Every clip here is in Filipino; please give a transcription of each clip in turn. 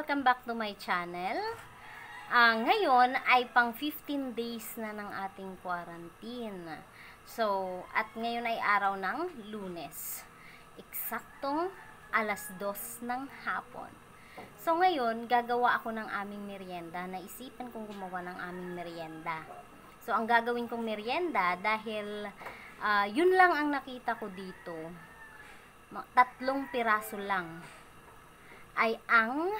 Welcome back to my channel. Ngayon ay pang 15 days na ng ating quarantine. So, at ngayon ay araw ng Lunes. Eksaktong alas 2 ng hapon. So, ngayon, gagawa ako ng aming merienda. Naisipan kong gumawa ng aming merienda. So, ang gagawin kong merienda, dahil yun lang ang nakita ko dito, 3 piraso lang, ay ang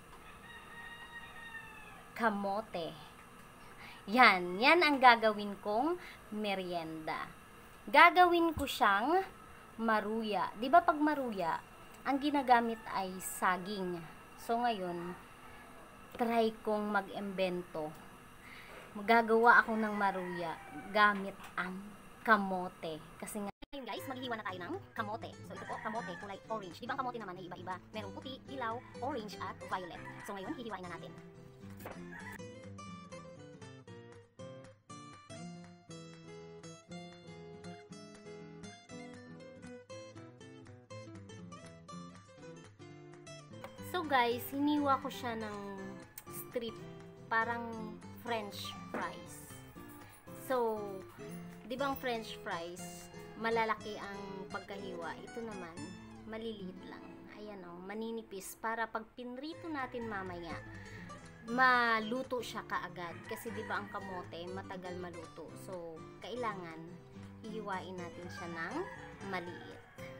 kamote. Yan ang gagawin kong merienda. Gagawin ko siyang maruya. 'Di ba pag maruya, ang ginagamit ay saging. So ngayon, try kong mag-imbento. Magagawa ako ng maruya gamit ang kamote. Kasi nga, ngayon guys, maghihiwa na tayo ng kamote. So ito po, kamote, kulay orange. Di ba ang kamote naman ay iba-iba? Merong puti, dilaw, orange, at violet. So ngayon, hihiwain na natin. So guys, hiniwa ko siya ng strip, parang French fries. So, di ba ang French fries, malalaki ang pagkahiwa. Ito naman, maliliit lang. Ayan o, maninipis. Para pag pinrito natin mamaya, maluto siya kaagad. Kasi di ba ang kamote, matagal maluto. So, kailangan, hihiwain natin siya ng maliit.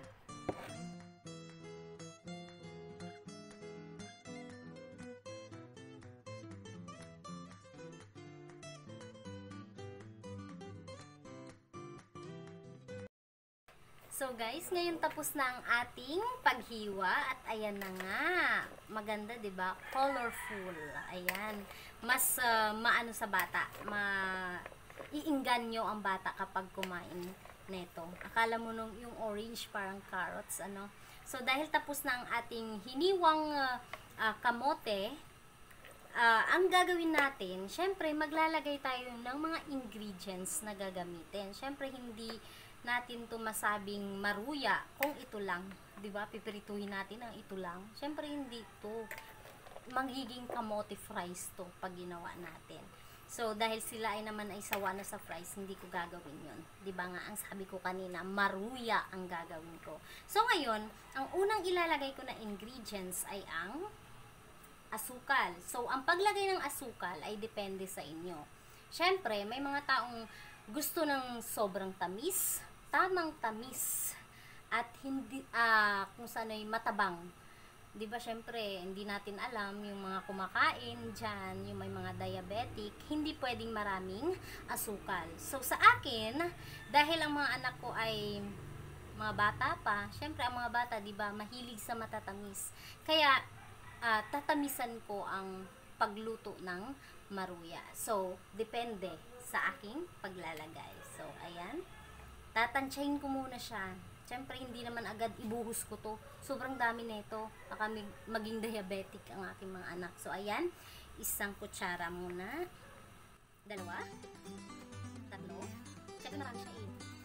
So guys, ngayon tapos na ang ating paghiwa at ayan na nga. Maganda, 'di ba? Colorful. Ayan. Mas maano sa bata, iingganyo ang bata kapag kumain neto. Akala mo nung yung orange parang carrots, ano. So dahil tapos na ang ating hiniwang kamote, ang gagawin natin, syempre maglalagay tayo ng mga ingredients na gagamitin. Syempre hindi natin to masabing maruya kung ito lang, 'di ba? Pipirituhin natin ang ito lang. Syempre hindi to magiging kamote fries to pag ginawa natin. So dahil sila ay naman ay sawa na sa fries, hindi ko gagawin 'yon. 'Di ba nga ang sabi ko kanina, maruya ang gagawin ko. So ngayon, ang unang ilalagay ko na ingredients ay ang asukal. So ang paglagay ng asukal ay depende sa inyo. Syempre, may mga taong gusto ng sobrang tamis, tamang tamis, at hindi kung saan ay matabang. 'Di ba syempre, hindi natin alam yung mga kumakain diyan, yung may mga diabetic, hindi pwedeng maraming asukal. So sa akin, dahil ang mga anak ko ay mga bata pa, syempre ang mga bata, 'di ba, mahilig sa matatamis. Kaya tatamisan ko ang pagluto ng maruya. So depende sa aking paglalagay. So ayan, tatansyahin ko muna siya. Siyempre hindi naman agad ibuhos ko to, sobrang dami nito, baka maging diabetic ang aking mga anak. So ayan, 1 kutsara muna, 2, 3, check na lang siya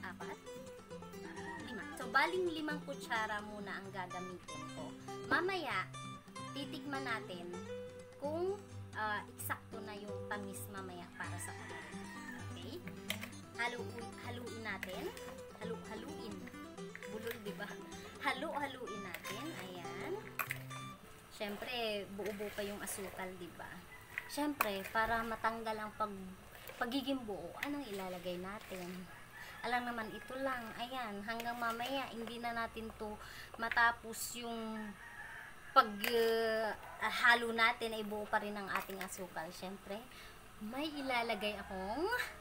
4, 5. So baling 5 kutsara muna ang gagamitin ko. Mamaya titikman natin kung eksakto na yung tamis mamaya para sa kamote. Okay? Haluin natin. Haluin. Bulol, diba? Haluin natin. Ayan. Syempre, buo-buo pa yung asukal, diba? Syempre, para matanggal ang pagiging buo, anong ilalagay natin? Alam naman, ito lang. Ayan, hanggang mamaya, hindi na natin to matapos yung pag halo natin ay buo pa rin ang ating asukal. Syempre, may ilalagay akong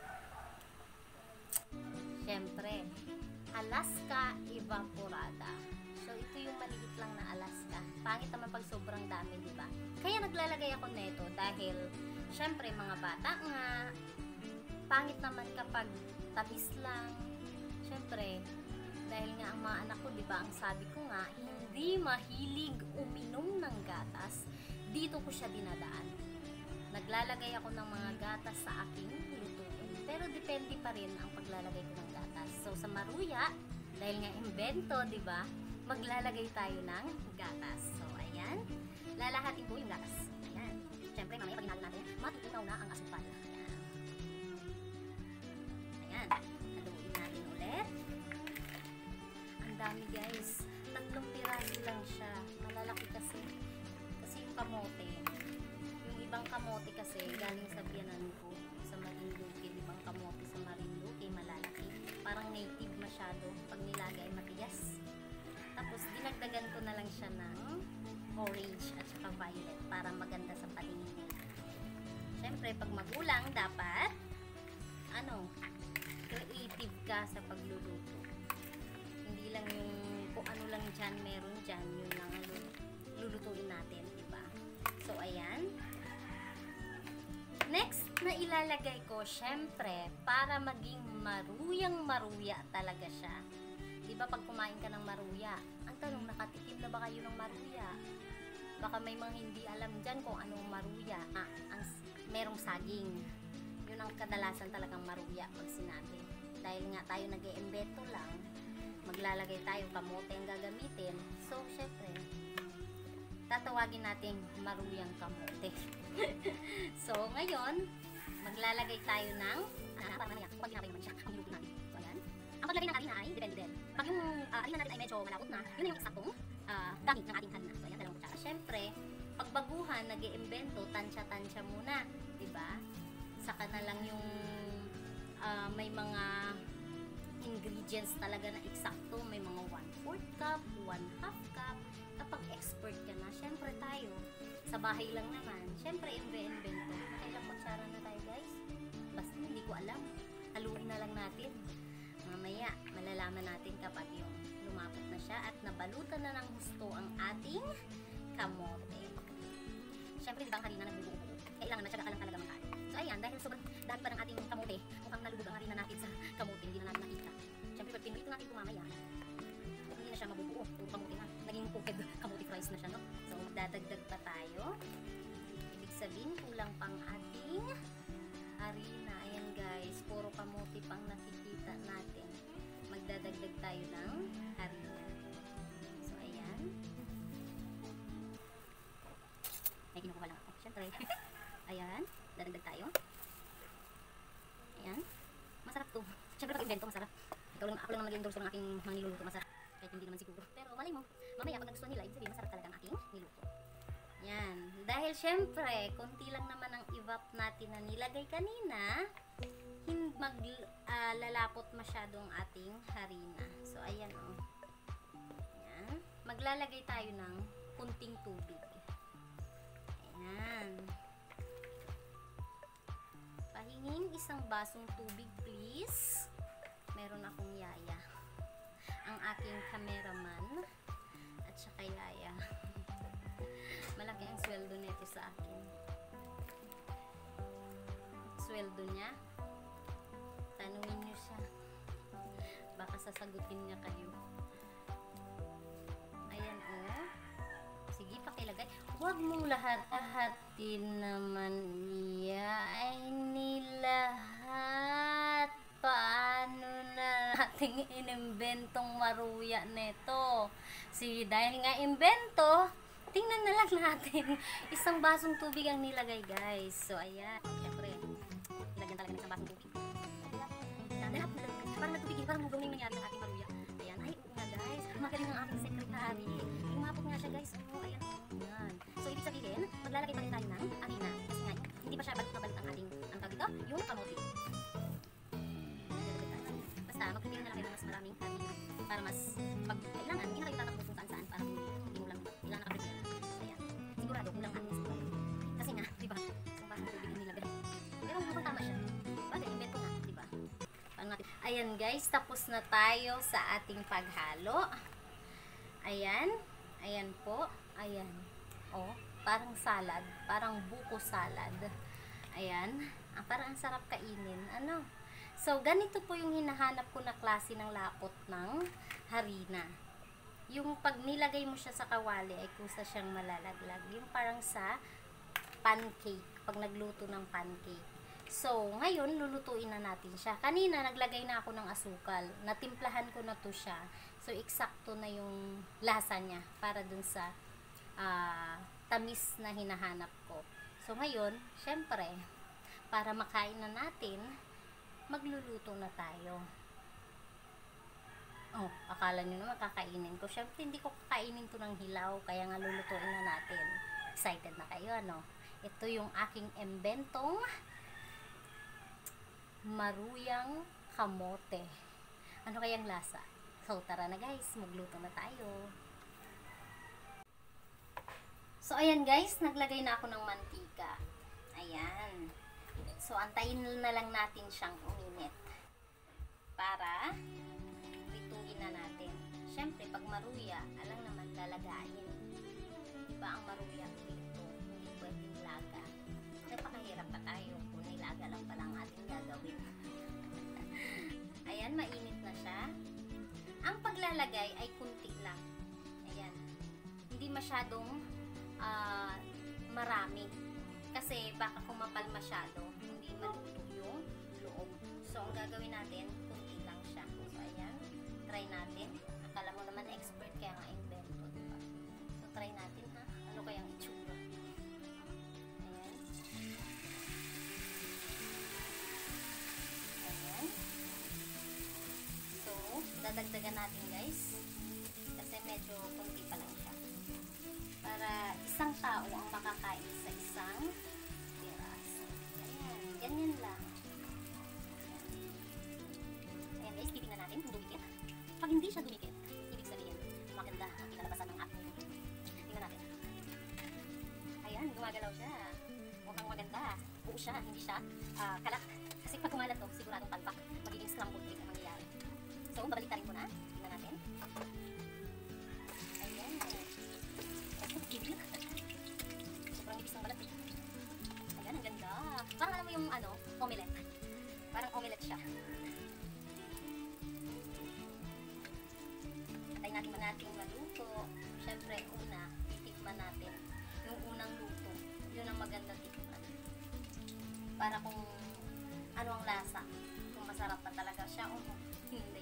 Alaska evaporada. So ito yung maliit lang na Alaska. Pangit naman pag sobrang dami, di ba? Kaya naglalagay ako nito dahil syempre mga bata nga, pangit naman kapag tamis lang. Syempre, dahil nga ang mga anak ko, di ba, ang sabi ko nga, hindi mahilig uminom ng gatas, dito ko siya dinadaan. Naglalagay ako ng mga gatas sa aking lutuin. Pero depende pa rin ang paglalagay ko ng gatas. So sa maruya, dahil nga imbento, di ba, maglalagay tayo ng gatas. So ayan, lalahatin ko yung gatas. Ayan. Siyempre, mamaya pag hinalo natin, matutunaw na ang asukal. Ayan. Ayan. Haluin natin ulit. Ang dami guys. 3 piraso lang siya. Malalaki kasi. Kasi yung kamote. Yung ibang kamote kasi, galing sa biyanan ko. Sa Marinduque. Ibang kamote sa Marinduque. Malalaki. Parang native masyado. Pag nilagay, matigas. Tapos, dinagdagan ko na lang siya ng orange at saka violet para maganda sa paningin. Siyempre, pag magulang, dapat creative ka sa pagluluto. Hindi lang yung kung ano lang dyan, meron dyan, yun lang lulutuin natin, diba? So, ayan. Next na ilalagay ko, syempre, para maging maruyang-maruya talaga siya. Diba pag kumain ka ng maruya, ang tanong, nakatikim na ba kayo ng maruya? Baka may mga hindi alam dyan kung anong maruya. Merong saging. Yun ang kadalasan talagang maruya pag sinabi. Dahil nga tayo nag-e-embeto lang, maglalagay tayo kamote ang gagamitin. So, syempre, tatawagin natin maruyang kamote. So, ngayon, maglalagay tayo ng para maniyak. Kung ginagay naman siya, ang hilutin natin. So, ayan. Ang paglagay ng harina ay depende din. Pag yung harina natin ay medyo malapot na, yun yung eksaktong gamit ng ating harina. So, ayan, 2 kutsara. Siyempre, pag baguhan, nag-e-embento, tansya-tansya muna. Diba? Saka na lang yung may mga ingredients talaga na eksakto. May mga 1/4 cup, 1/2 cup. Kapag expert ka na, syempre tayo, sa bahay lang naman, syempre invento. Ilang kutsara na tayo guys? Basta hindi ko alam. Haluin na lang natin. Mamaya, malalaman natin kapag yung lumapot na siya at nabalutan na ng gusto ang ating kamote. Syempre, di ba ang harina nagbubuo-buo? Kailangan na siya lang talaga makain. So, ayan, dahil sobrang dami pa ng ating kamote, mukhang nalubog ang harina natin sa kamote, hindi na natin nakita. Syempre, pag pinulit natin ito mamaya, hindi na siya mabubuo. Puro kamote na. Naging cooked kamote fries na siya, no? So, magdadagdag pa tayo. Ibig sabihin, kulang pang ating harina. Ayan, guys. Puro kamote pang nakikita natin. Magdadagdag tayo ng harina. So, ayan. Ay, kinukuha lang ako. Siyempre. Ayan. Dadagdag tayo. Ayan. Masarap to. Siyempre, pag invento, masarap. Ako lang mag-endorse ng aking mga niluluto. Masarap. Kahit hindi naman siguro. Pero malay mo, mamaya pag nagustuhan nila, ibig sabihin, masarap talaga ang aking niluto. Yan. Dahil syempre, konti lang naman ang evap natin na nilagay kanina, lalapot masyadong ating harina. So, ayan o. Ayan. Maglalagay tayo ng kunting tubig. Ayan. Pahinging 1 basong tubig, please. Meron akong yaya. Ang aking cameraman at saka yaya. Malaki ang sweldo nito sa akin. Sweldo niya, tanungin niyo siya. Baka sasagutin niya kayo. Ayan o. Sige, pakilagay. Huwag mong lahat-lahatin naman niya. Ay, nilahat. Paano na nating inimbentong maruya nito? Sige, dahil nga imbento, tingnan na lang natin. 1 basong tubig ang nilagay, guys. So, ayan. Siyempre, ilagyan talaga ng 1 basong tubig. Parang nagtubigin, parang mugaw na yung nangyari ng ating maruya. Ayan. Ay, oo nga, guys. Magaling ang ating sekretary. Lumapot nga siya, guys. Oo, ayan. Ayan. So, ibig sabihin, maglalagay pa rin tayo ng harina. Kasi nga, hindi pa siya balut ang ating, ang tawag dito, yung kamote. Basta, magpipili na lang kayo ng mas maraming harina para mas, pag kailangan, hindi na kayo tatakbo kung saan-saan para hindi mo lang, ilan nakaprepare na. Ayan. Sigurado, kulang ang sigurado. Kasi nga, diba, isang basong tubig ang nilagay. Pero mukhang tama siya. Bagay, invento nga, diba? Paano natin? Ayan guys, tapos na tayo sa ating paghalo. Ayan. Ayan po. Ayan. Oh, parang salad. Parang buko salad. Ayan. Parang ang sarap kainin. Ano? So, ganito po yung hinahanap ko na klase ng lapot ng harina. Yung pag nilagay mo siya sa kawali ay kusa siyang malalaglag. Yung parang sa pancake. Pag nagluto ng pancake. So, ngayon, lulutuin na natin siya. Kanina, naglagay na ako ng asukal. Natimplahan ko na to siya. So, eksakto na yung lasa niya para dun sa tamis na hinahanap ko. So ngayon, syempre, para makain na natin, magluluto na tayo. Oh, akala nyo naman kakainin ko. Syempre, hindi ko kakainin to ng hilaw, kaya nga lulutuin na natin. Excited na kayo, ano? Ito yung aking embentong maruyang kamote. Ano kayang lasa? So, tara na guys, magluto na tayo. So, ayan guys, naglagay na ako ng mantika. Ayan. So, antayin na lang natin siyang uminit. Para lutuin na natin. Siyempre, pag maruya, alam naman lalagayin. Diba ang maruya dito? Hindi pwedeng laga. Napakahirap pa tayo kung nilaga lang pala ang ating gagawin. Ayan, mainit na siya. Ang paglalagay ay kunti lang. Ayan. Hindi masyadong marami. Kasi baka kumapal masyado, hindi maluto yung loob. So, ang gagawin natin, kunti lang siya. So, ayan. Try natin. Akala mo naman expert, kaya nga invento, diba? So, try natin, ha? Ano kayang itsura? Ayan. Ayan. So, dadagdagan natin, guys. Kasi medyo kunti pa lang siya. Para isang tao ang makakain sa isang piraso. Ayan. Ganyan lang. Ayan guys, titignan natin kung dumikit. Pag hindi siya dumikit, ibig sabihin, maganda ang kinalabasan ng ating. Tingnan natin. Ayan, gumagalaw siya. Mukhang maganda. Buo siya, hindi siya kalat. Kasi pag kumalat to, siguradong palpak. Magiging scrambled egg ang mangyayari. So, babalitarin ko na. Tingnan natin. Ayan. Sobrang ibis ng balat eh. Ayan, ang ganda. Parang alam mo yung omelette. Parang omelette siya. Antayin natin man natin maluto. Siyempre, una, titikman natin yung unang luto. Yun ang maganda tikman. Para kung ano ang lasa. Kung masarap pa talaga siya o hindi.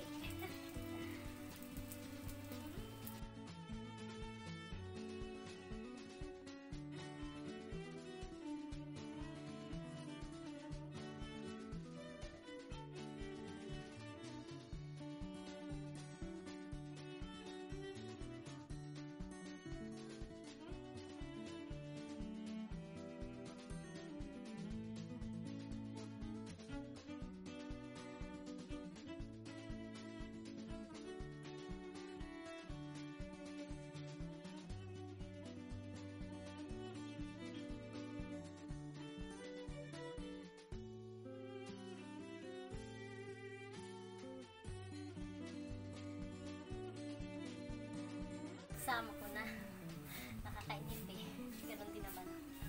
Sama ko na. Nakakainip eh. Ganon din naman.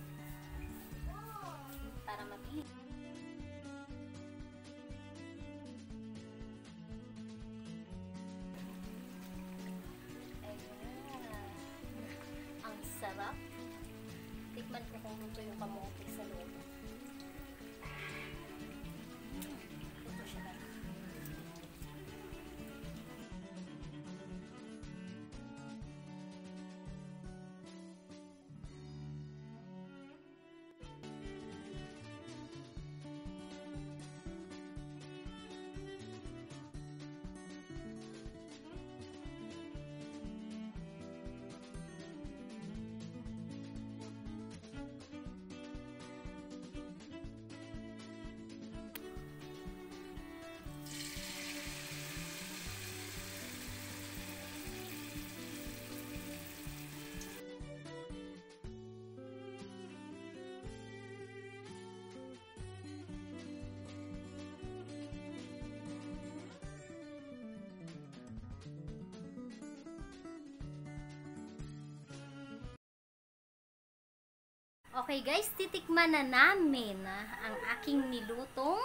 Para mabilis. Ayan. Ang sarap. Tikman ko kung luto yung kamote sa loob. Luto siya na. Okay guys, titikman na namin ang aking nilutong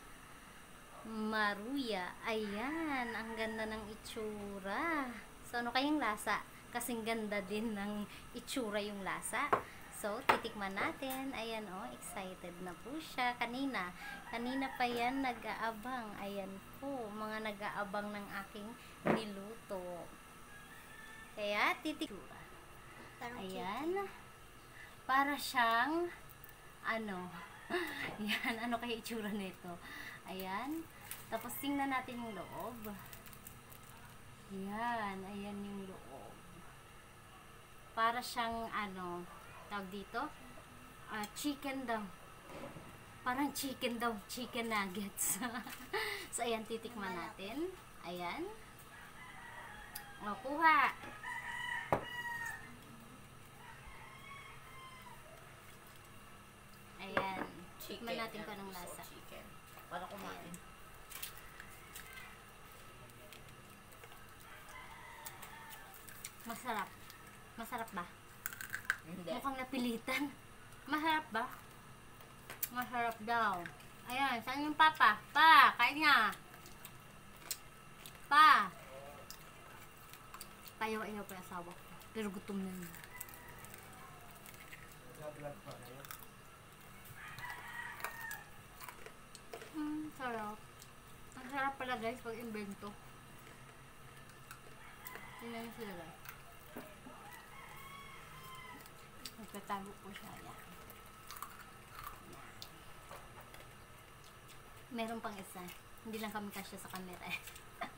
maruya. Ayan, ang ganda ng itsura. So, ano kayang lasa? Kasing ganda din ng itsura yung lasa. So, titikman natin. Ayan, oh, excited na po siya. Kanina pa yan nag-aabang. Ayan po, mga nag-aabang ng aking niluto. Kaya, titikman. Ayan. Para siyang, ano, yan, ano kaya itsura nito? Ayan. Tapos, tingnan natin yung loob. Yan, ayan yung loob. Para siyang, ano, tawag dito? Chicken daw. Parang chicken daw, chicken nuggets. So, ayan, titikman natin. Ayan. O, kuha. Ayan. Tikman natin kung anong lasa. Chicken. Para kumain. Masarap. Masarap ba? Hindi. Mukhang napilitan. Masarap ba? Masarap daw. Ayan, saan yung papa? Pa, kain nga. Pa. Payaw-ayaw pa yung asawa ko. Pero gutom na yun. Sarap. Ang sarap pala guys pag invento. Tingnan nyo sila guys. Nagtatago po siya. Yan. Meron pang isa. Hindi lang kami kasya sa camera eh.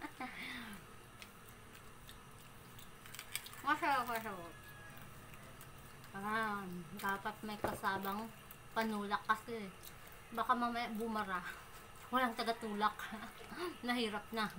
Masarap, masarap. Dapat may kasabang panulak kasi baka mamaya bumara. Walang tagatulak. Nahirap na.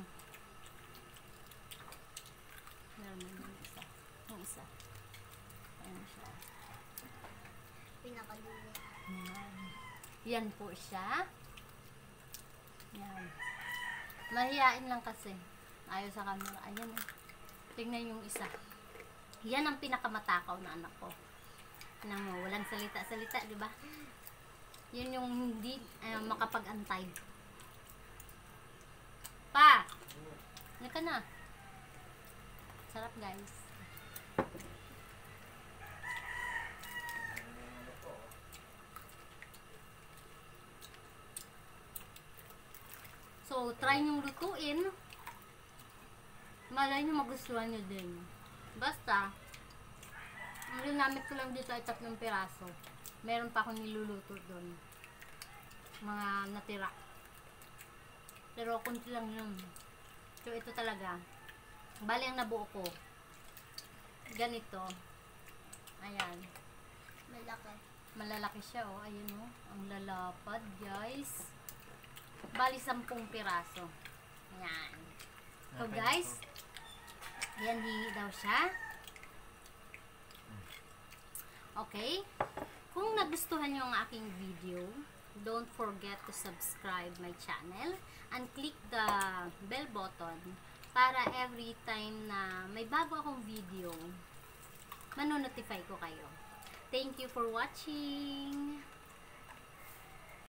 Meron yung isa. Yung isa. Ayan siya. Pinakadulo. Yan. Yan po siya. Yan. Mahihain lang kasi. Ayaw sa camera. Ayan. Tingnan yung isa. Yan ang pinakamatakaw na anak ko. Nang walang salita-salita, di ba? Yun yung hindi makapag-antay. Pa! Naka na. Sarap guys. So, try nyong lutuin. Malay nyo magustuhan nyo din. Basta, ang ginamit ko lang dito ay 3 piraso. Meron pa akong niluluto doon. Mga natira. Pero kunti lang yun. So, ito talaga. Bali ang nabuo ko. Ganito. Ayan. Malaki. Malalaki siya, oh. Ayan, oh. Ang lalapad, guys. Bali 10 piraso. Ayan. So, guys, yan, hingi daw siya. Okay? Kung nagustuhan nyo ang aking video, don't forget to subscribe my channel and click the bell button para every time na may bago akong video, manonotify ko kayo. Thank you for watching!